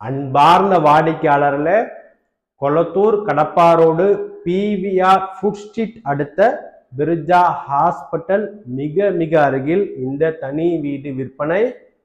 அன்பார்ந்த வாடிக்கையாளர்களே, Kolathur Kadappa road PVR food street அடுத்த பிர்ஜா ஹாஸ்பிட்டல் மிக அருகில் இந்த தனி வீடு விற்பனை.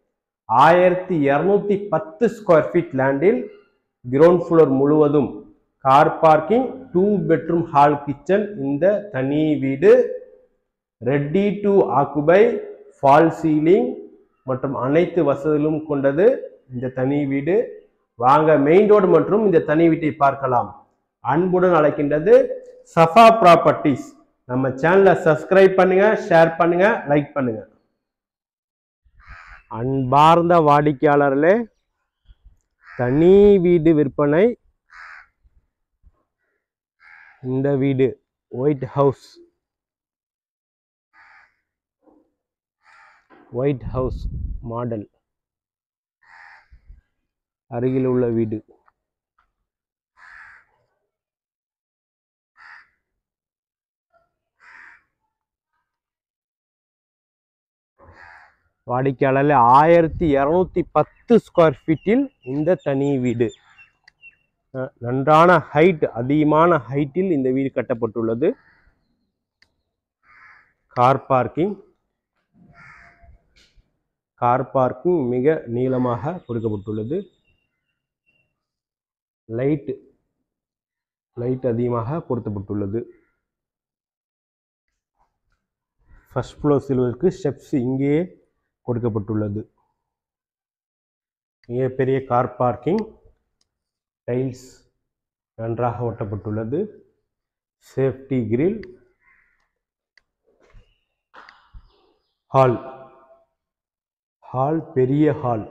1210 ஸ்கொயர் ஃபீட் லேண்டில் கிரவுண்ட் ஃப்ளோர் முழுவதும் car parking, 2 bedroom hall kitchen. இந்த தனி வீடு ready to occupy, false ceiling மற்றும் அனைத்து வசதிகளும் கொண்டது இந்த தனி வீடு. வாங்க மெயின் ரோடு மற்றும் இந்த தனி வீட்டை பார்க்கலாம். அன்புடன் அழைக்கின்றது சஃபா ப்ராப்பர்ட்டிஸ். நம்ம சேனலை சப்ஸ்கிரைப் பண்ணுங்க, ஷேர் பண்ணுங்க, லைக் பண்ணுங்க. அன்பார்ந்த வாடிக்கையாளர்களே, தனி வீடு விற்பனை. இந்த வீடு ஒயிட் ஹவுஸ் மாடல் அருகில் உள்ள வீடு. வாடிக்கையாளர் 1210 ஸ்கொயர் ஃபீட்டில் இந்த தனி வீடு. நன்றான ஹைட், அதிகமான ஹைட்டில் இந்த வீடு கட்டப்பட்டுள்ளது. கார் பார்க்கிங் மிக நீளமாக கொடுக்கப்பட்டுள்ளது. லைட் அதிகமாக பொருத்தப்பட்டுள்ளது. ஃபர்ஸ்ட் ஃப்ளோர் செல்வதற்கு ஸ்டெப்ஸ் இங்கே கொடுக்கப்பட்டுள்ளது. மிக பெரிய கார் பார்க்கிங், டைல்ஸ் நன்றாக ஒட்டப்பட்டுள்ளது. சேஃப்டி கிரில், ஹால் பெரிய ஹால்.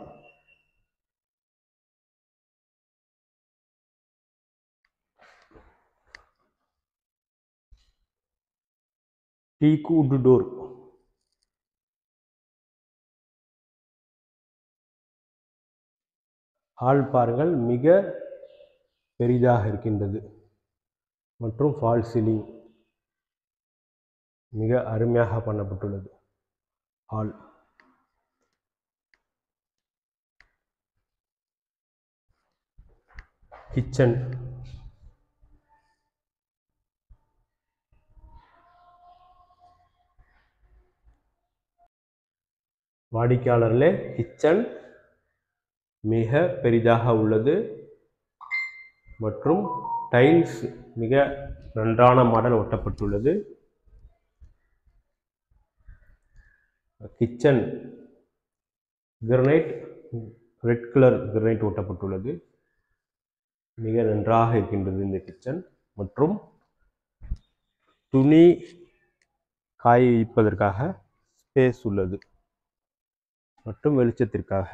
Teakwood door. ஹால் பாருங்கள், மிக பெரிதாக இருக்கின்றது. மற்றும் ஃபால் சீலிங் மிக அருமையாக பண்ணப்பட்டுள்ளது. ஹால் கிச்சன், வாடிக்கையாளர்களே, கிச்சன் மிக பெரிதாக உள்ளது. மற்றும் டைல்ஸ் மிக நன்றான மாடல் ஒட்டப்பட்டுள்ளது. Kitchen granite, red colour granite ஒட்டப்பட்டுள்ளது. மிக நன்றாக இருக்கின்றது இந்த கிச்சன். மற்றும் துணி காய வைப்பதற்காக ஸ்பேஸ் உள்ளது மற்றும் வெளிச்சத்திற்காக.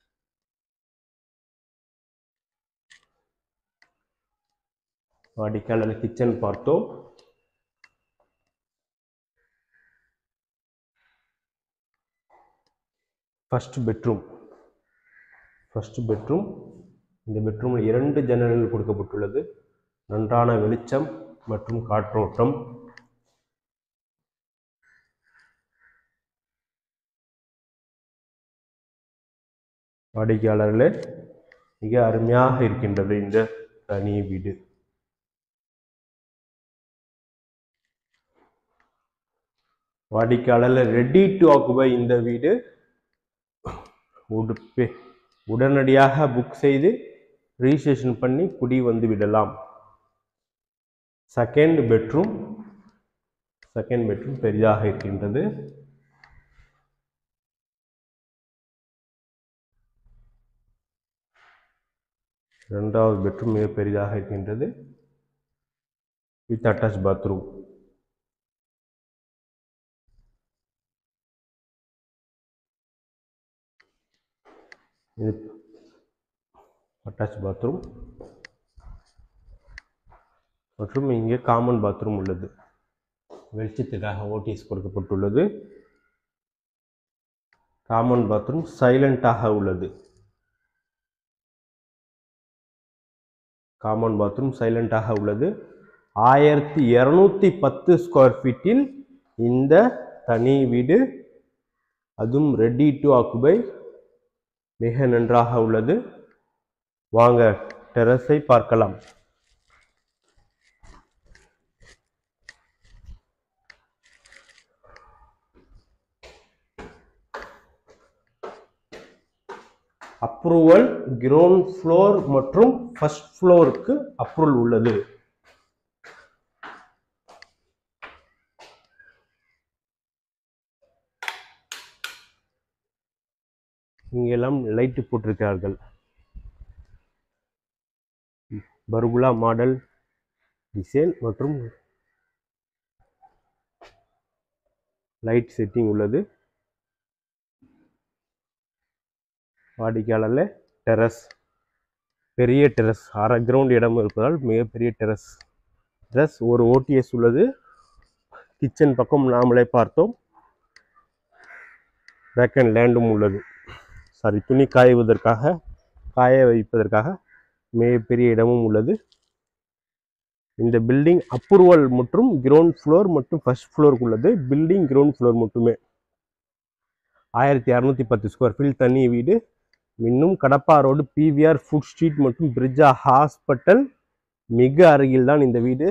வாடிக்கையாளர் கிச்சன் பார்த்தோம். First bedroom. இந்த பெட்ரூமில் 2 ஜன்னல்கள் கொடுக்கப்பட்டுள்ளது. நன்றான வெளிச்சம் மற்றும் காற்றோட்டம். வாடிக்கையாளர்களே, மிக அருமையாக இருக்கின்றது இந்த தனி வீடு. வாடிக்கையாளர் ரெடி டு ஆக்குபை இந்த வீடு. உடனடியாக புக் செய்து ரிஜிஸ்ட்ரேஷன் பண்ணி குடி வந்து விடலாம். செகண்ட் பெட்ரூம் பெரிதாக இருக்கின்றது. இரண்டாவது பெட்ரூம் மிக பெரிதாக இருக்கின்றது. With attach bathroom. இது அட்டாச் பாத்ரூம் மற்றும் இங்கே காமன் பாத்ரூம் உள்ளது. வெளிச்சத்துக்காக ஓடிஎஸ் கொடுக்கப்பட்டுள்ளது. காமன் பாத்ரூம் சைலண்டாக உள்ளது. 1210 ஸ்கொயர் ஃபீட்டில் இந்த தனி வீடு, அதுவும் ரெடி டு ஆக்குபை, மிக நன்றாக உள்ளது. வாங்க டெரஸை பார்க்கலாம். அப்ரூவல் கிரவுண்ட் ஃப்ளோர் மற்றும் ஃபர்ஸ்ட் ஃப்ளோருக்கு அப்ரூவல் உள்ளது. இங்கெல்லாம் லைட் போட்டிருக்கிறார்கள். பர்குலா மாடல் டிசைன் மற்றும் லைட் செட்டிங் உள்ளது. வாடிக்கையாளர்ல டெரஸ், பெரிய டெரஸ், அரை கிரவுண்ட் இடம் இருப்பதால் மிகப்பெரிய டெரஸ். ஒரு ஓடிஎஸ் உள்ளது. கிச்சன் பக்கம் நாமளே பார்த்தோம். பேக் அண்ட் லேண்டும் உள்ளது. துணி காய வைப்பதற்காக மிகப்பெரிய இடமும் உள்ளது. இந்த பில்டிங் அப்ரூவல் மற்றும் கிரவுண்ட் ஃப்ளோர் மற்றும் ஃபர்ஸ்ட் ஃப்ளோருக்கு உள்ளது. பில்டிங் கிரவுண்ட் ஃப்ளோர் மட்டுமே. 1610 ஸ்கொயர் ஃபீட் தனி வீடு. இன்னும் Kadappa road, PVR food street மற்றும் பிரிட்ஜா ஹாஸ்பிட்டல் மிக அருகில் தான் இந்த வீடு.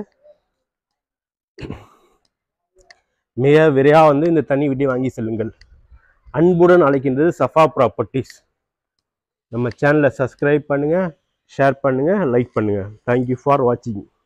மிக விரைவாக இந்த தனி வீட்டை வாங்கி செல்லுங்கள். அன்புடன் அழைக்கின்றது சஃபா ப்ராப்பர்ட்டிஸ். நம்ம சேனலை சப்ஸ்கிரைப் பண்ணுங்க, ஷேர் பண்ணுங்க, லைக் பண்ணுங்க. தேங்க்யூ ஃபார் வாட்சிங்.